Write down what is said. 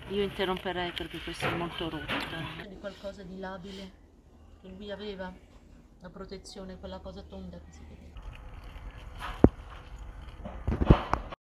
Io interromperei perché questa è molto rotta. Di qualcosa di labile che lui aveva, la protezione, quella cosa tonda che si vede.